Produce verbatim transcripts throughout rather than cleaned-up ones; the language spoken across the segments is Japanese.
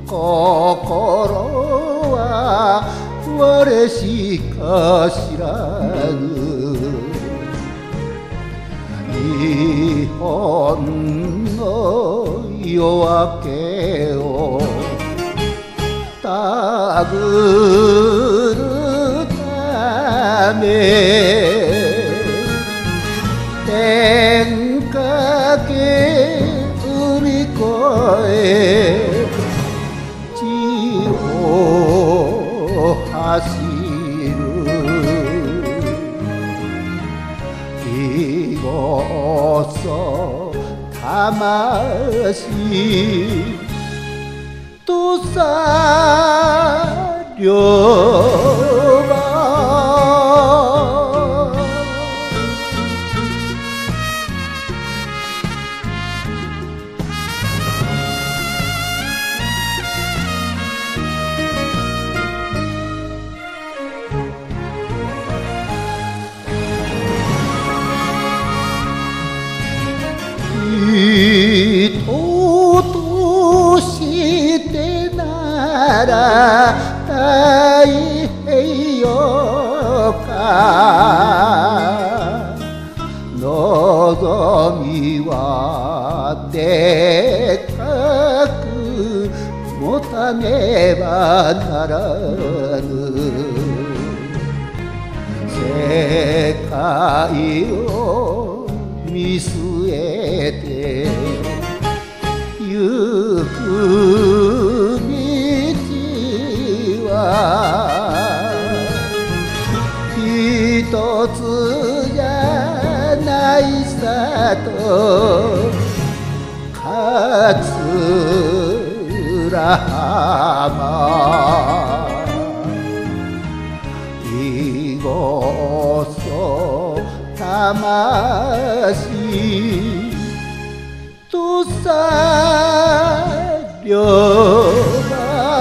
心は我しか知らぬ日本の夜明けをたぐるため天かけ海越え地を走るいごそ魂とさりょば人としてなら太平洋か望みはでかく持たねばならぬ世界を見据えてゆく道はひとつじゃないさと桂浜いごそ魂とさりょば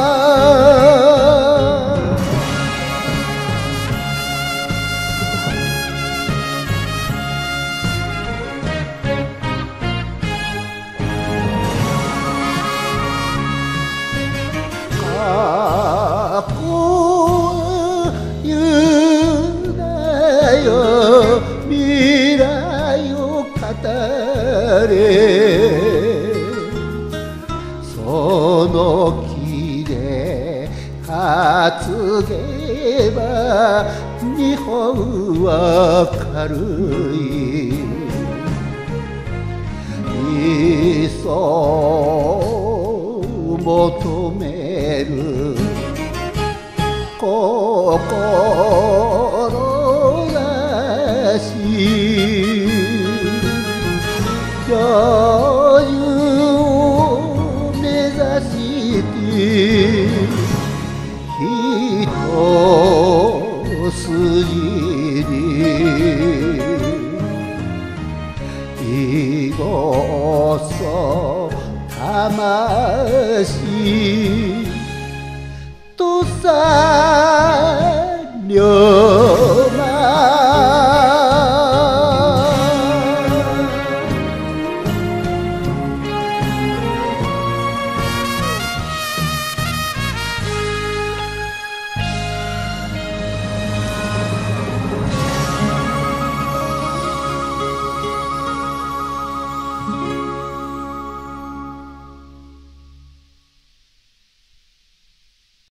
過去言うなよ未来を語れその木で担げば日本は軽いいっそ求める志女優を目指して一筋にいごそ魂とさ